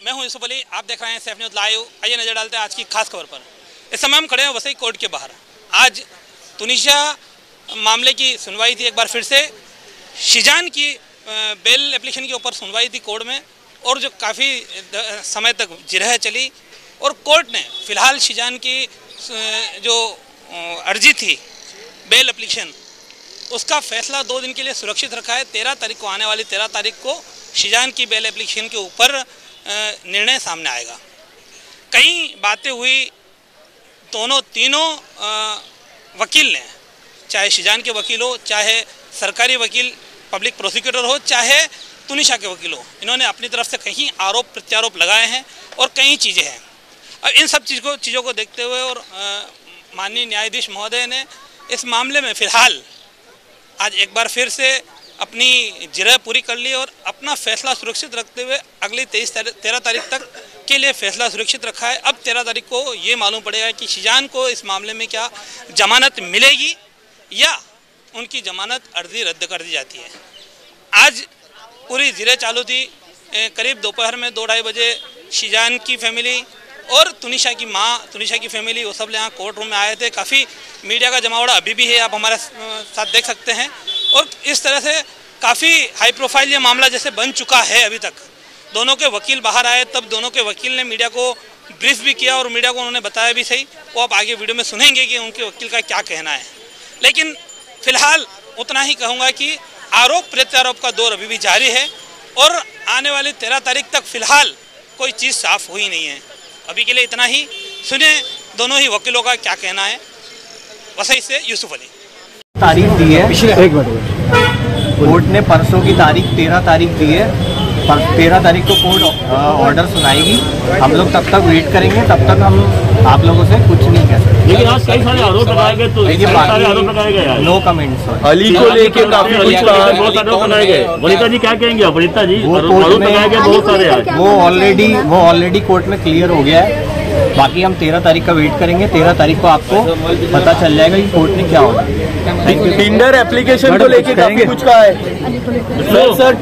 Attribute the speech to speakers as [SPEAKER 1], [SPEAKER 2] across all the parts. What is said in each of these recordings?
[SPEAKER 1] मैं हूं यूसुफ अली, आप देख रहे हैं सैफ न्यूज़ लाइव। आइए नजर डालते हैं आज की खास खबर पर। इस समय हम खड़े हैं वसई कोर्ट के बाहर। आज तुनिशा मामले की सुनवाई थी, एक बार फिर से शिजान की बेल एप्लीकेशन के ऊपर सुनवाई थी कोर्ट में, और जो काफ़ी समय तक जिरह चली, और कोर्ट ने फ़िलहाल शिजान की जो अर्जी थी बेल एप्लीकेशन, उसका फैसला 2 दिन के लिए सुरक्षित रखा है। 13 तारीख को, आने वाली 13 तारीख को शिजान की बेल एप्लीकेशन के ऊपर निर्णय सामने आएगा। कई बातें हुई, तीनों वकील ने, चाहे शिजान के वकील हो, चाहे सरकारी वकील पब्लिक प्रोसिक्यूटर हो, चाहे तुनिशा के वकील हो, इन्होंने अपनी तरफ से कहीं आरोप प्रत्यारोप लगाए हैं और कई चीज़ें हैं। अब इन सब चीज़ों को देखते हुए और माननीय न्यायाधीश महोदय ने इस मामले में फ़िलहाल आज एक बार फिर से अपनी जिरह पूरी कर ली और अपना फैसला सुरक्षित रखते हुए अगली 13 तारीख तक के लिए फैसला सुरक्षित रखा है। अब 13 तारीख को ये मालूम पड़ेगा कि शिजान को इस मामले में क्या जमानत मिलेगी या उनकी जमानत अर्जी रद्द कर दी जाती है। आज पूरी जिरह चालू थी। करीब दोपहर में 2-2:30 बजे शिजान की फैमिली और तुनिशा की माँ, तुनिशा की फैमिली, वो सब यहाँ कोर्ट रूम में आए थे। काफ़ी मीडिया का जमावड़ा अभी भी है, आप हमारे साथ देख सकते हैं। और इस तरह से काफ़ी हाई प्रोफाइल ये मामला जैसे बन चुका है। अभी तक दोनों के वकील बाहर आए, तब दोनों के वकील ने मीडिया को ब्रीफ भी किया और मीडिया को उन्होंने बताया भी सही। वो आप आगे वीडियो में सुनेंगे कि उनके वकील का क्या कहना है। लेकिन फ़िलहाल उतना ही कहूँगा कि आरोप प्रत्यारोप का दौर अभी भी जारी है और आने वाली 13 तारीख तक फ़िलहाल कोई चीज़ साफ हुई नहीं है। अभी के लिए इतना ही। सुने दोनों ही वकीलों का क्या कहना है। वसई से यूसुफ अली।
[SPEAKER 2] तारीख दी है, कोर्ट ने परसों की तारीख 13 तारीख दी है। 13 तारीख को कोर्ट ऑर्डर सुनाएगी। हम लोग तब तक वेट करेंगे, तब तक हम आप लोगों से कुछ नहीं कह सकते।
[SPEAKER 3] लेकिन आज कई सारे आरोप लगाए गए, तो सारे आरोप लगाए गए,
[SPEAKER 2] नो कमेंट्स।
[SPEAKER 3] अली को लेके काफी बहुत आरोप लगाए गए। वनिता जी क्या कहेंगे? वनिता जी, आरोप लगाए गए बहुत सारे।
[SPEAKER 2] वो ऑलरेडी कोर्ट में क्लियर हो गया है। बाकी हम 13 तारीख का वेट करेंगे। 13 तारीख को आपको पता चल जाएगा कि कोर्ट ने क्या होगा।
[SPEAKER 4] टेंडर एप्लीकेशन को लेके काफी कुछ कहा है सर।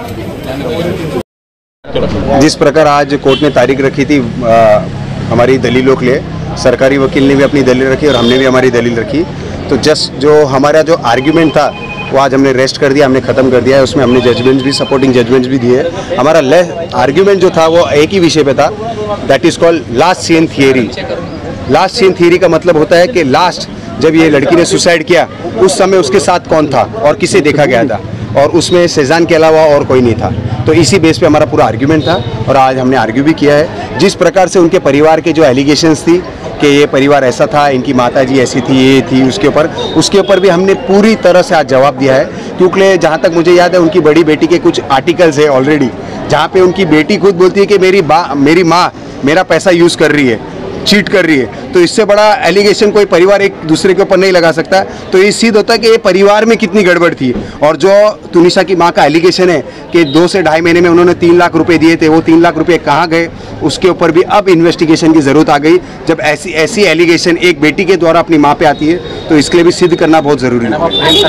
[SPEAKER 5] जिस प्रकार आज कोर्ट ने तारीख रखी थी हमारी दलीलों के लिए, सरकारी वकील ने भी अपनी दलील रखी और हमने भी हमारी दलील रखी। तो जस्ट जो हमारा जो आर्ग्यूमेंट था वो आज हमने रेस्ट कर दिया, हमने ख़त्म कर दिया है। उसमें हमने जजमेंट्स भी, सपोर्टिंग जजमेंट्स भी दिए। हमारा आर्ग्यूमेंट जो था वो एक ही विषय पे था, that is called last scene theory. Last scene theory का मतलब होता है कि लास्ट जब ये लड़की ने सुसाइड किया उस समय उसके साथ कौन था और किसे देखा गया था, और उसमें शेजान के अलावा और कोई नहीं था। तो इसी बेस पे हमारा पूरा आर्ग्यूमेंट था और आज हमने आर्ग्यू भी किया है। जिस प्रकार से उनके परिवार के जो एलिगेशंस थी कि ये परिवार ऐसा था, इनकी माताजी ऐसी थी, ये थी, उसके ऊपर भी हमने पूरी तरह से आज जवाब दिया है। क्योंकि जहाँ तक मुझे याद है उनकी बड़ी बेटी के कुछ आर्टिकल्स है ऑलरेडी, जहाँ पे उनकी बेटी खुद बोलती है कि मेरी माँ मेरा पैसा यूज़ कर रही है, चीट कर रही है। तो इससे बड़ा एलिगेशन कोई परिवार एक दूसरे के ऊपर नहीं लगा सकता। तो ये सिद्ध होता है कि ये परिवार में कितनी गड़बड़ थी। और जो तुनिशा की मां का एलिगेशन है कि 2 से ढाई महीने में उन्होंने 3 लाख रुपए दिए थे, वो 3 लाख रुपए कहाँ गए, उसके ऊपर भी अब इन्वेस्टिगेशन की ज़रूरत आ गई। जब ऐसी एलिगेशन एक बेटी के द्वारा अपनी माँ पे आती है तो इसके लिए भी सिद्ध करना बहुत ज़रूरी है।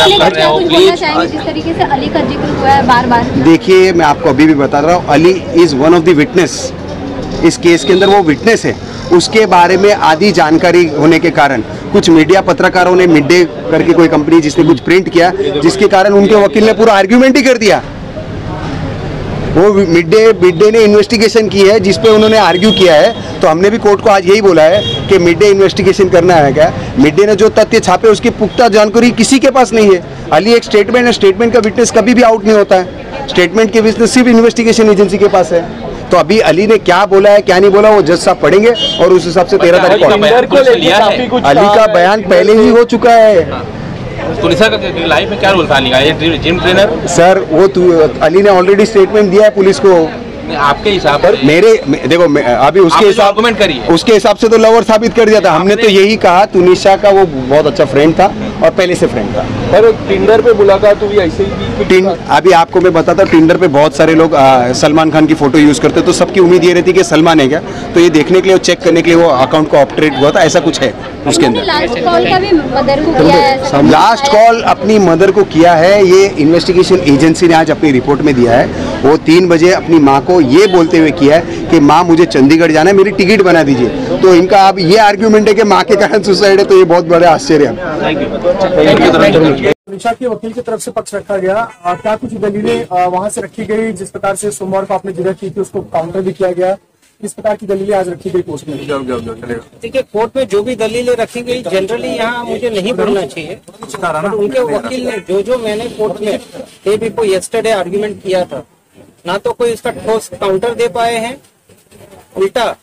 [SPEAKER 5] देखिए, मैं आपको अभी भी बता रहा हूँ, Ali is one of the witness. इस केस के अंदर वो विटनेस है। उसके बारे में आधी जानकारी होने के कारण कुछ मीडिया पत्रकारों ने मिड डे करके कोई कंपनी जिसने कुछ प्रिंट किया, जिसके कारण उनके वकील ने पूरा आर्ग्यूमेंट ही कर दिया। वो मिड डे ने इन्वेस्टिगेशन की है जिस पे उन्होंने आर्ग्यू किया है। तो हमने भी कोर्ट को आज यही बोला है कि मिड डे इन्वेस्टिगेशन करना है क्या। मिड डे ने जो तथ्य छापे उसकी पुख्ता जानकारी किसी के पास नहीं है। अली एक स्टेटमेंट है, स्टेटमेंट का विटनेस कभी भी आउट नहीं होता है। स्टेटमेंट के विटनेस सिर्फ इन्वेस्टिगेशन एजेंसी के पास है। तो अभी अली ने क्या बोला है क्या नहीं बोला वो जज साहब पढ़ेंगे और उस हिसाब से 13 तारीख को अली का बयान पहले ही हो चुका है।
[SPEAKER 4] तुनिशा का लाइफ में क्या रोल था अली का? जिम ट्रेनर
[SPEAKER 5] सर, वो अली ने ऑलरेडी स्टेटमेंट दिया है पुलिस को।
[SPEAKER 4] आपके हिसाब पर
[SPEAKER 5] देखो अभी उसके हिसाब से तो लवर साबित कर दिया था हमने। तो यही कहा तुनिशा का वो बहुत अच्छा फ्रेंड था और पहले से फ्रेंड था।
[SPEAKER 4] पर टिंडर पे मुलाकात हुई ऐसे ही।
[SPEAKER 5] अभी आपको मैं बताता हूँ, टिंडर पे बहुत सारे लोग सलमान खान की फोटो यूज करते, तो सबकी उम्मीद ये रहती कि सलमान है क्या। तो ये देखने के लिए, चेक करने के लिए वो अकाउंट को ऑपरेट हुआ था, ऐसा कुछ है उसके अंदर। लास्ट कॉल अपनी मदर को किया है, ये इन्वेस्टिगेशन एजेंसी ने आज अपनी रिपोर्ट में दिया है। वो 3 बजे अपनी माँ को ये बोलते हुए किया है कि माँ मुझे चंडीगढ़ जाना है, मेरी टिकट बना दीजिए। तो इनका अब ये आर्ग्यूमेंट है कि माँ के कारण सुसाइड है, तो ये बहुत बड़ा आश्चर्य है।
[SPEAKER 6] निशा के वकील की तरफ से पक्ष रखा गया, क्या कुछ दलीलें वहां से रखी गई? जिस प्रकार से सोमवार को आपने जिक्र की थी उसको काउंटर भी किया गया, किस प्रकार की दलीलें आज रखी गई कोर्ट में?
[SPEAKER 7] देखिए, कोर्ट में जो भी दलीलें रखी गई जनरली यहाँ मुझे नहीं बोलना चाहिए, पर उनके वकील ने जो मैंने कोर्ट में डे बिफोर यस्टरडे आर्ग्यूमेंट किया था, ना तो कोई इसका ठोस काउंटर दे पाए हैं, उल्टा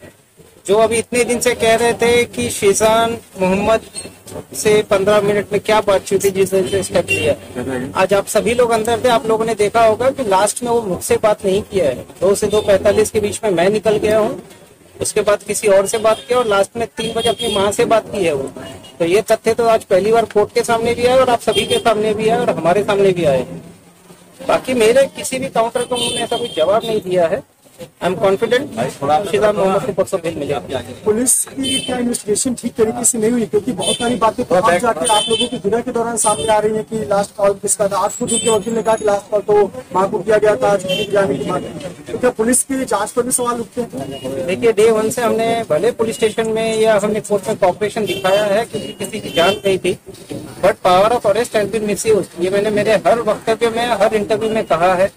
[SPEAKER 7] जो अभी इतने दिन से कह रहे थे कि शीजान मोहम्मद से 15 मिनट में क्या बातचीत थी जिस दिन से स्टेप लिया। आज आप सभी लोग अंदर थे, आप लोगों ने देखा होगा कि लास्ट में वो मुझसे बात नहीं किया है। 2 से 2:45 के बीच में मैं निकल गया हूँ, उसके बाद किसी और से बात किया और लास्ट में 3 बजे अपनी माँ से बात की है वो। तो ये तथ्य तो आज पहली बार कोर्ट के सामने भी आए और आप सभी के सामने भी आए और हमारे सामने भी आए। बाकी मेरे किसी भी काउंटर को उन्होंने ऐसा कोई जवाब नहीं दिया है। I am confident Sheezan Mohammad को परसों बेल मिलेगी।
[SPEAKER 6] पुलिस की क्या इन्वेस्टिगेशन ठीक तरीके से नहीं हुई? क्योंकि बहुत सारी बातें तो आज जाके आप लोगों की जुड़ा के दौरान सामने आ रही है कि लास्ट कॉल किसका था। आज खुद उनके वकील ने कहा कि लास्ट कॉल तो मां को किया गया था, जाने की बात। तो क्या पुलिस की जांच पर भी सवाल उठते हैं?
[SPEAKER 7] देखिए, डे 1 से हमने भले पुलिस स्टेशन में या हमने कोर्ट में कॉपरेशन दिखाया है क्योंकि किसी की जान गई थी, but power of arrest has been misused. ये मैंने मेरे हर वक्तव्य में, हर इंटरव्यू में कहा है।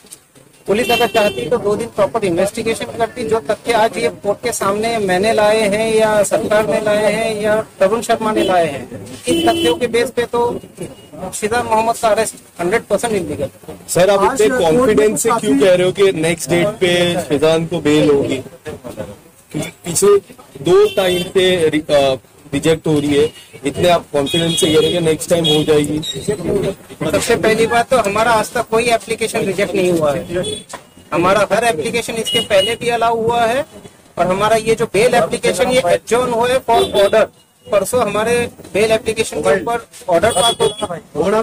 [SPEAKER 7] पुलिस अगर चाहती तो 2 दिन प्रॉपर इन्वेस्टिगेशन करती। जो तथ्य आज ये कोर्ट के सामने मैंने लाए हैं या सरकार ने लाए हैं या तरुण शर्मा ने लाए हैं, इन तथ्यों के बेस पे तो शीजान मोहम्मद का अरेस्ट 100% इलीगल।
[SPEAKER 4] सर, आप इतने कॉन्फिडेंस से क्यों कह रहे हो कि नेक्स्ट डेट पे शीजान को बेल होगी? क्योंकि पिछले 2 टाइम पे रिजेक्ट हो रही है, इतने आप कॉन्फिडेंस से कह रहे हो कि नेक्स्ट टाइम हो जाएगी?
[SPEAKER 7] सबसे पहली बात तो हमारा आज तक कोई एप्लीकेशन रिजेक्ट नहीं हुआ है। हमारा हर एप्लीकेशन इसके पहले भी अलाउ हुआ है और हमारा ये जो बेल एप्लीकेशन ये एडजॉर्न हुआ है फॉर ऑर्डर। परसों हमारे बेल एप्लीकेशन के ऊपर ऑर्डर पास होगा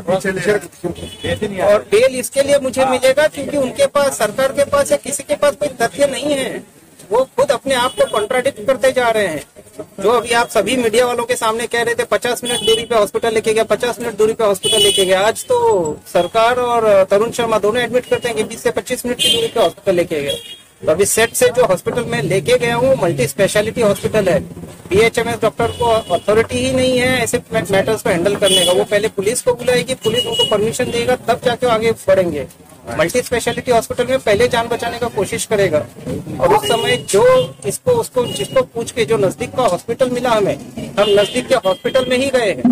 [SPEAKER 7] और बेल इसके लिए मुझे मिलेगा क्योंकि उनके पास, सरकार के पास या किसी के पास कोई तथ्य नहीं है। वो खुद अपने आप को कॉन्ट्राडिक्ट करते जा रहे हैं। जो अभी आप सभी मीडिया वालों के सामने कह रहे थे 50 मिनट दूरी पे हॉस्पिटल लेके गया, 50 मिनट दूरी पे हॉस्पिटल लेके गया, आज तो सरकार और तरुण शर्मा दोनों एडमिट करते हैं कि 20 से 25 मिनट की दूरी पे हॉस्पिटल लेके गए। तो अभी सेट से जो हॉस्पिटल में लेके गया हूँ मल्टी स्पेशलिटी हॉस्पिटल है। BHMS डॉक्टर को अथॉरिटी ही नहीं है ऐसे मैटर्स को हैंडल करने का। वो पहले पुलिस को बुलाएगी, पुलिस उनको परमिशन देगा, तब जाके आगे बढ़ेंगे। मल्टी स्पेशलिटी हॉस्पिटल में पहले जान बचाने का कोशिश करेगा और उस समय जो जिसको पूछ के जो नजदीक का हॉस्पिटल मिला हमें, हम नजदीक के हॉस्पिटल में ही गए हैं।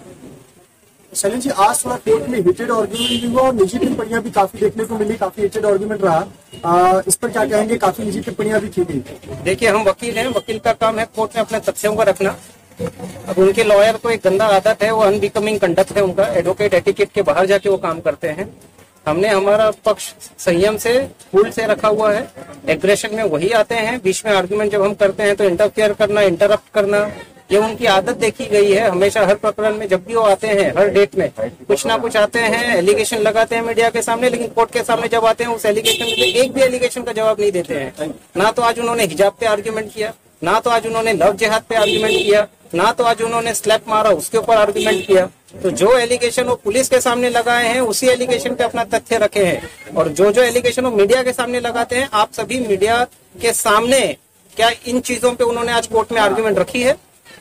[SPEAKER 6] शैलेश जी, आज थोड़ा कोर्ट में हीटेड आर्ग्यूमेंट भी हुआ और निजी टिप्पणियां भी काफी देखने को मिली, काफी हीटेड आर्ग्यूमेंट रहा। इस पर क्या कहेंगे? काफी निजी टिप्पणियां भी की गई।
[SPEAKER 7] देखिए, हम वकील हैं, वकील का काम है कोर्ट में अपने तथ्यों को रखना। अब उनके लॉयर को एक गंदा आदत है, वो अनबिकमिंग कंडक्ट है उनका, एडवोकेट एटिकेट के बाहर जाके वो काम करते हैं। हमने हमारा पक्ष संयम से, फूल से रखा हुआ है। एग्रेशन में वही आते हैं, बीच में आर्गुमेंट जब हम करते हैं तो इंटरफेयर करना, इंटरप्ट करना, ये उनकी आदत देखी गई है। हमेशा हर प्रकरण में जब भी वो आते हैं, हर डेट में कुछ ना कुछ आते हैं, एलिगेशन लगाते हैं मीडिया के सामने, लेकिन कोर्ट के सामने जब आते हैं उस एलिगेशन में एक भी एलिगेशन का जवाब नहीं देते हैं। ना तो आज उन्होंने हिजाब पे आर्ग्यूमेंट किया, ना तो आज उन्होंने लव जिहाद पे आर्ग्यूमेंट किया, ना तो आज उन्होंने स्लैप मारा उसके ऊपर आर्ग्यूमेंट किया। तो जो एलिगेशन वो पुलिस के सामने लगाए हैं उसी एलिगेशन पे अपना तथ्य रखे हैं और जो एलिगेशन वो मीडिया के सामने लगाते हैं, आप सभी मीडिया के सामने क्या इन चीजों पे उन्होंने आज कोर्ट में आर्ग्यूमेंट रखी है?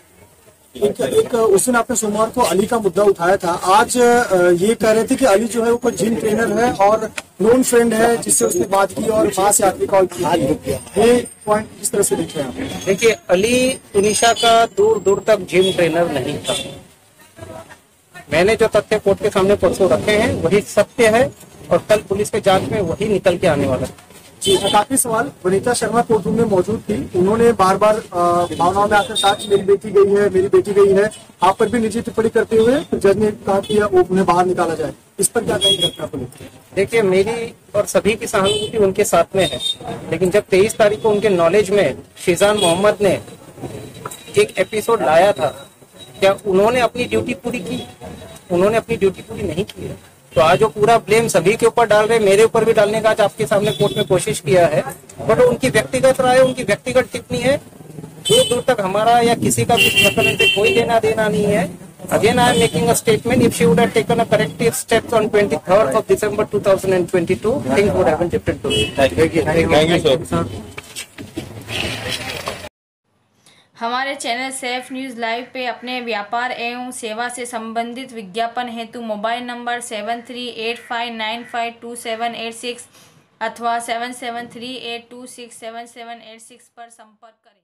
[SPEAKER 6] एक उस दिन आपने सोमवार को अली का मुद्दा उठाया था, आज ये कह रहे थे कि अली जो है वो कोई जिम ट्रेनर है और नोन फ्रेंड है जिससे उसने बात की और वहां से आके कॉल की। ये पॉइंट किस तरह से देख रहे हैं आप?
[SPEAKER 7] देखिए, अली तुनिशा का दूर दूर तक जिम ट्रेनर नहीं था। मैंने जो तथ्य कोर्ट के सामने परसों रखे हैं वही सत्य है और कल पुलिस के जांच में वही निकल के आने वाला है।
[SPEAKER 6] जी, काफी सवाल। वनीता शर्मा कोर्ट रूम में मौजूद थी, उन्होंने बार बार भावनाओं में आकर कहा कि मेरी बेटी गई है, मेरी बेटी गई है। आप पर भी निजी टिप्पणी करते हुए जज ने कहा कि उन्हें बाहर निकाला जाए। इस पर क्या कहेंगे अपना पुलिस?
[SPEAKER 7] देखिए, मेरी और सभी की सहानुभूति उनके साथ में है, लेकिन जब 23 तारीख को उनके नॉलेज में शीजान मोहम्मद ने एक एपिसोड लाया था, क्या उन्होंने अपनी ड्यूटी पूरी की? उन्होंने अपनी ड्यूटी पूरी नहीं की है। तो आज वो पूरा ब्लेम सभी के ऊपर डाल रहे, मेरे ऊपर भी डालने का आज आपके सामने कोर्ट में कोशिश किया है, बट उनकी व्यक्तिगत राय, उनकी व्यक्तिगत टिप्पणी है। दूर दूर तक हमारा या किसी का भी प्रकरण से कोई लेना देना नहीं है। Again, I am making a statement. If she would have taken a corrective steps on 23rd of December 2022, things would have been different today.
[SPEAKER 4] Thank you, sir.
[SPEAKER 8] हमारे चैनल सेफ न्यूज़ लाइव पे अपने व्यापार एवं सेवा से संबंधित विज्ञापन हेतु मोबाइल नंबर 7385952786 अथवा 7738267786 पर संपर्क करें।